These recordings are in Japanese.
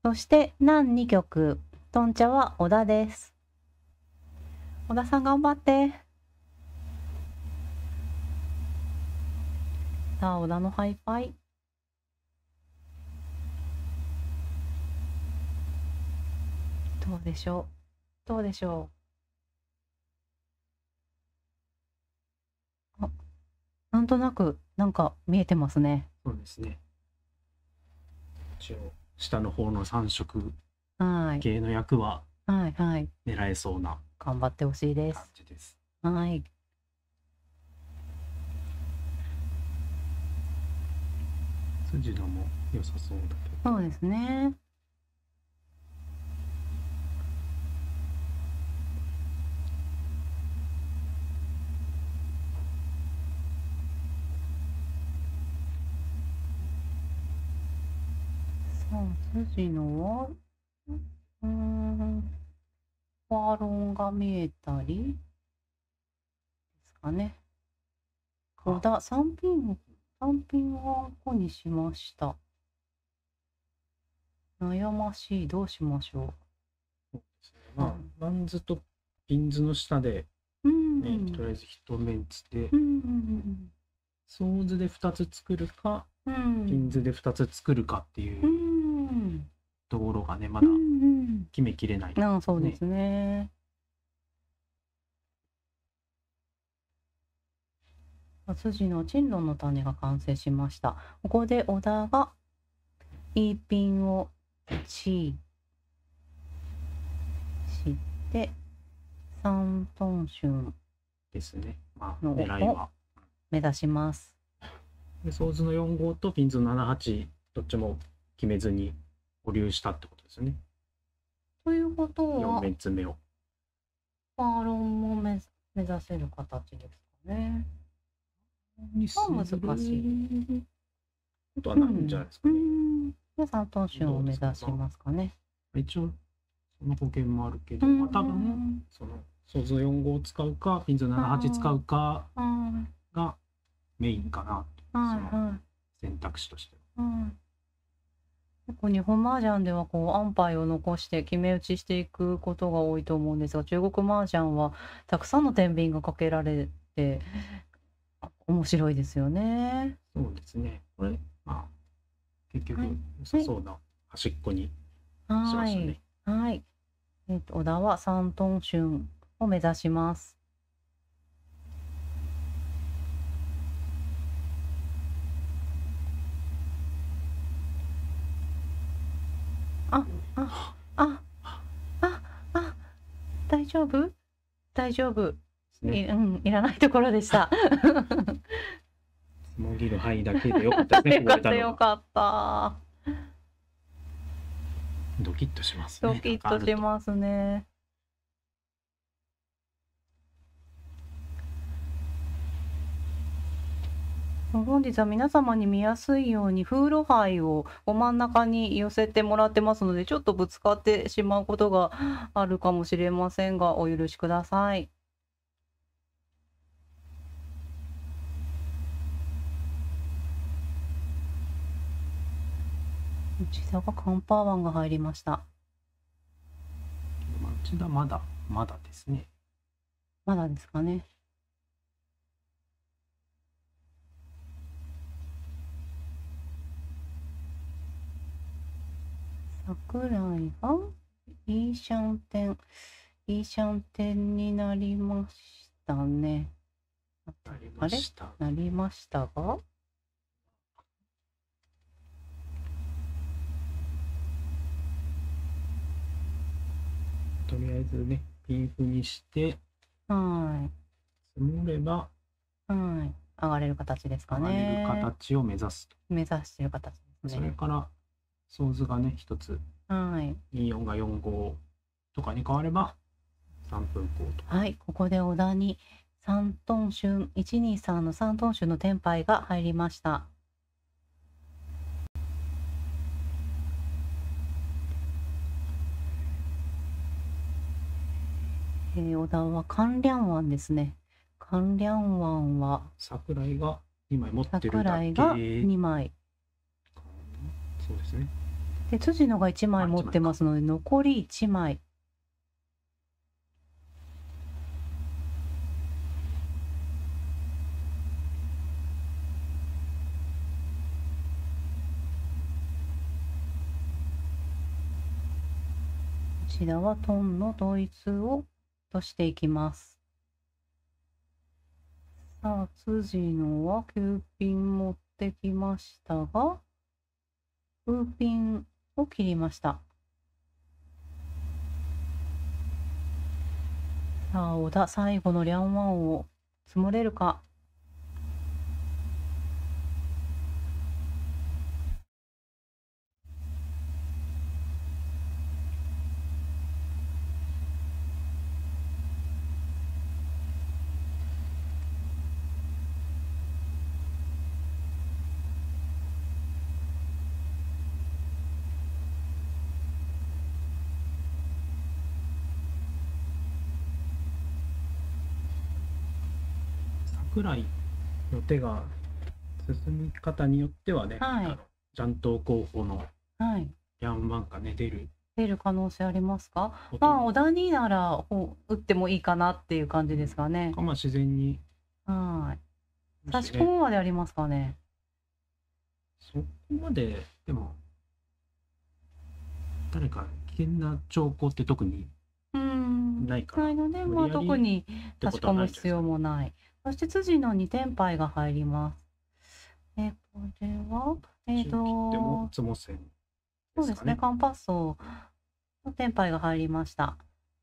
そして南2局、トンチャは小田です。小田さん頑張って。さあ、小田のハイパイ。どうでしょう。どうでしょう。あ、なんとなく、なんか見えてますね。 そうですね。一応、下の方の3色はい。 系の役ははい、はい。 狙えそうな頑張ってほしいで感す。 じです。 はい。 筋田も良さそうだけど。 そうですね。さあ、筋のは、ファーロンが見えたりですかね。小田、3ピンをこにしました。悩ましい。どうしましょそうですね。まあ、バンズとピンズの下で、 う。 ね、とりあえず一メンツで、ソーズで2つ作るか、ピンズで2つ作るかっていうところがね、まだ決めきれない、ね。 そうですね。筋の珍論の種が完成しました。ここで小田が E ピンをチして3トンシュンですね。まあ、 の狙いは目指します。 でソーズの4号とピンズの78どっちも決めずに保留したってことですよね。 ということは 4面つ目を。 ファーロンも目指せる形ですかね。難しいことはないんじゃないですかね。 3トンシュンを目指しますかね。 一応その保険もあるけど、まあ、多分そのソーズの4号を使うかピンズの78使うかがメインかな、その選択肢としては。 結構日本麻雀ではこう安牌を残して決め打ちしていくことが多いと思うんですが、中国麻雀はたくさんの天秤がかけられて面白いですよね。 そうですね。これまあ結局良さそうな端っこにしましたね。 はい。小田は3トンシュンを目指します。大丈夫？大丈夫。いらないところでした。 もぎる範囲だけでよかったですね。 よかった。 ドキッとしますね。 ドキッとしますね。本日は皆様に見やすいようにフーロ牌を真ん中に寄せてもらってますので、ちょっとぶつかってしまうことがあるかもしれませんが、お許しください。内田がカンパーワンが入りました。 内田まだですね。 まだですかね。桜井がいいシャンテンになりましたね。なりましたが、 とりあえずね、ピンフにして、積もれば、 上がれる形ですかね。 上がれる形を目指すと。 目指してる形ですね。 それから、ソーズがね、一つ、24が4号とかに変われば、3分こうと。 はい、ここで小田に3トンシュン、123の3トンシュンのテンパイが入りました。小田はカンリャンワンですね。カンリャンワンは桜井が2枚持ってるだけ。 桜井が2枚。 そうですね。 で、辻野が1枚持ってますので、残り1枚。こちらはトンのドイツを落としていきます。さあ、辻野は9ピン持ってきましたが、9ピンを切りました。さあ、小田、最後のリャンワンを積もれるか。 桜井の手が進み方によってはね、ジャント候補のリャンワンがね、出る可能性ありますか？まあ、小田になら打ってもいいかなっていう感じですかね。 まあ、自然に。 差し込むまでありますかね。 そこまで、でも、誰か危険な兆候って特にないから。 ないので、まあ、特に差し込む必要もない。そして辻の2点牌が入ります。これは、そうですね、カンパッソのテンパイが入りました。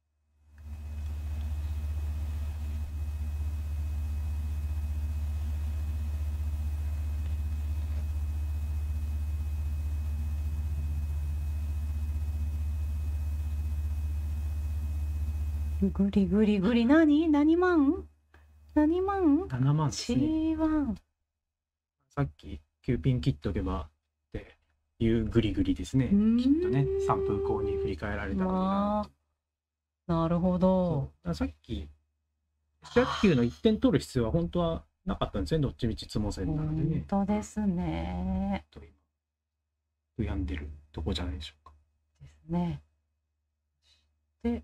ぐりぐりぐり、何万 ?7 万ですね。 C1。 さっき9ピン切っとけばっていうグリグリですね。きっとね、3分後に振り返られたのになるほど。 さっき、7、8、9の1点取る必要は本当はなかったんですね。どっちみちつも線なのでね。 本当ですね。 悔やんでるとこじゃないでしょうか。 ですね。で、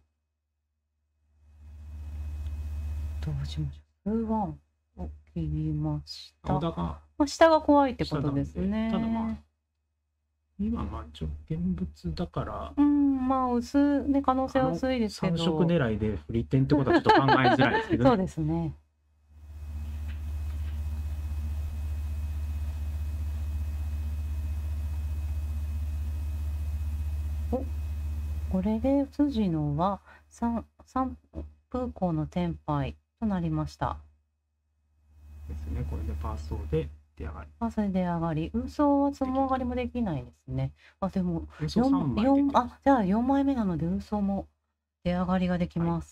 どうしましょう。1を切りました。下が怖いってことですね。 ただまあ、今現物だから。 まあ、可能性は薄いですけど。 3色狙いで振り点ってことはちょっと考えづらいですけどね。 そうですね。これで辻野は3風光のテンパイとなりました。 ですね。これでパーソーで出上がり。 パーソーで出上がり。運送はつも上がりもできないですね。でもじゃあ 4枚目なので運送も出上がりができます。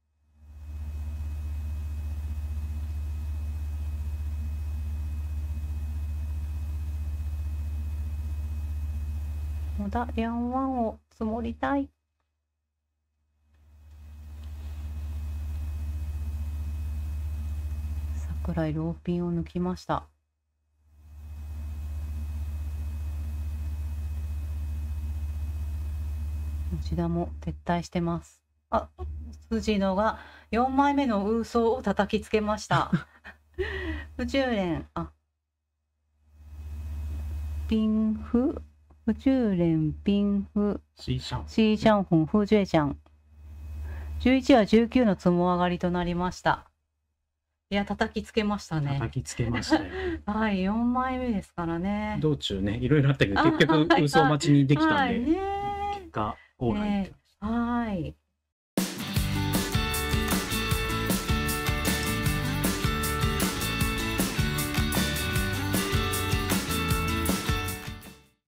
小田リャンワンを積もりたい。桜井ローピンを抜きました。内田も撤退してます。辻野が4枚目のウーソーを叩きつけました。宇宙連、ピンフ、宇宙連、ピンフ、シーシャンフン、フージュエちゃん。11は19のつも上がりとなりました。いや、叩きつけましたね。 叩きつけましたよ。 はい、4枚目ですからね。 道中ね、いろいろあったけど、結局、嘘待ちにできたんで、結果、オーライ。 はい。